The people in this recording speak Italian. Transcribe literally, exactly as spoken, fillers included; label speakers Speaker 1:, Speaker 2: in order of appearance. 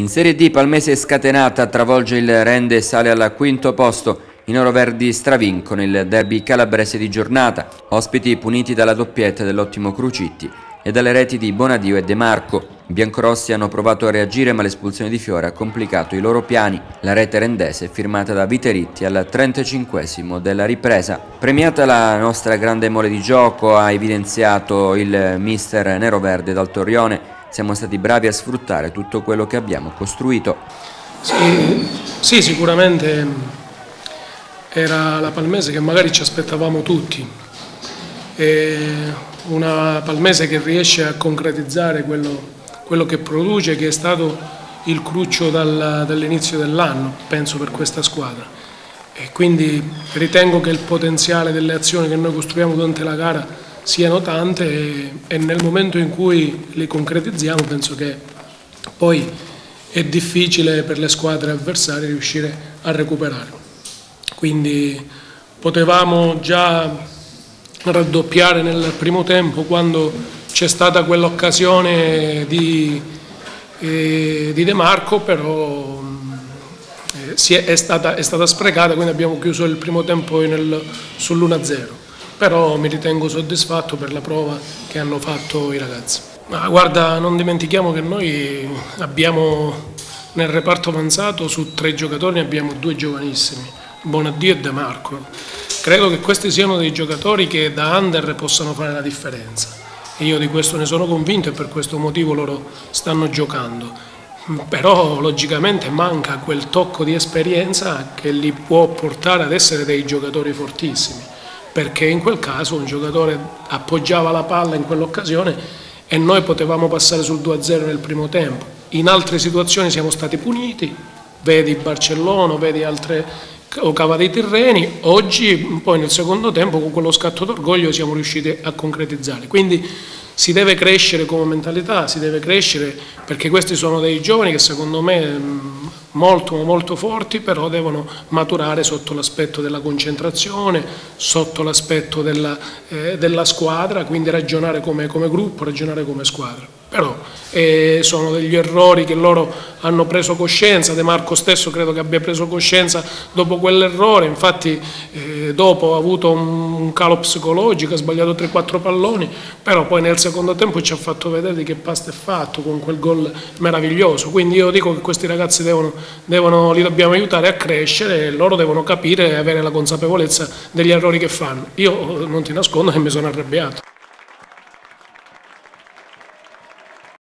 Speaker 1: In Serie D Palmese scatenata travolge il Rende e sale al quinto posto. I noroverdi stravincono il derby calabrese di giornata, ospiti puniti dalla doppietta dell'ottimo Crucitti e dalle reti di Bonadio e De Marco. I biancorossi hanno provato a reagire, ma l'espulsione di Fiore ha complicato i loro piani. La rete rendese firmata da Viteritti al trentacinquesimo della ripresa. Premiata la nostra grande mole di gioco, ha evidenziato il mister neroverde dal Torrione. Siamo stati bravi a sfruttare tutto quello che abbiamo costruito.
Speaker 2: Sì, sì, sicuramente era la Palmese che magari ci aspettavamo tutti. E una Palmese che riesce a concretizzare quello, quello che produce, che è stato il cruccio dal, dall'inizio dell'anno, penso, per questa squadra. E quindi ritengo che il potenziale delle azioni che noi costruiamo durante la gara siano tante e, e nel momento in cui li concretizziamo penso che poi è difficile per le squadre avversarie riuscire a recuperare. Quindi potevamo già raddoppiare nel primo tempo quando c'è stata quell'occasione di, eh, di De Marco, però eh, si è, è, stata, è stata sprecata, quindi abbiamo chiuso il primo tempo sull'uno a zero. Però mi ritengo soddisfatto per la prova che hanno fatto i ragazzi. Ma guarda, non dimentichiamo che noi abbiamo nel reparto avanzato su tre giocatori ne abbiamo due giovanissimi, Bonadio e De Marco. Credo che questi siano dei giocatori che da under possano fare la differenza e io di questo ne sono convinto e per questo motivo loro stanno giocando. Però logicamente manca quel tocco di esperienza che li può portare ad essere dei giocatori fortissimi, perché in quel caso un giocatore appoggiava la palla in quell'occasione e noi potevamo passare sul due a zero nel primo tempo. In altre situazioni siamo stati puniti, vedi Barcellona, vedi altre o Cava dei Tirreni. Oggi poi nel secondo tempo con quello scatto d'orgoglio siamo riusciti a concretizzare. Quindi si deve crescere come mentalità, si deve crescere perché questi sono dei giovani che secondo me molto molto forti, però devono maturare sotto l'aspetto della concentrazione, sotto l'aspetto della, eh, della squadra, quindi ragionare come, come gruppo, ragionare come squadra. Però eh, sono degli errori che loro hanno preso coscienza, De Marco stesso credo che abbia preso coscienza dopo quell'errore, infatti eh, dopo ha avuto un, un calo psicologico, ha sbagliato tre quattro palloni, però poi nel secondo tempo ci ha fatto vedere di che pasta è fatto con quel gol meraviglioso. Quindi io dico che questi ragazzi devono, devono, li dobbiamo aiutare a crescere e loro devono capire e avere la consapevolezza degli errori che fanno. Io non ti nascondo che mi sono arrabbiato.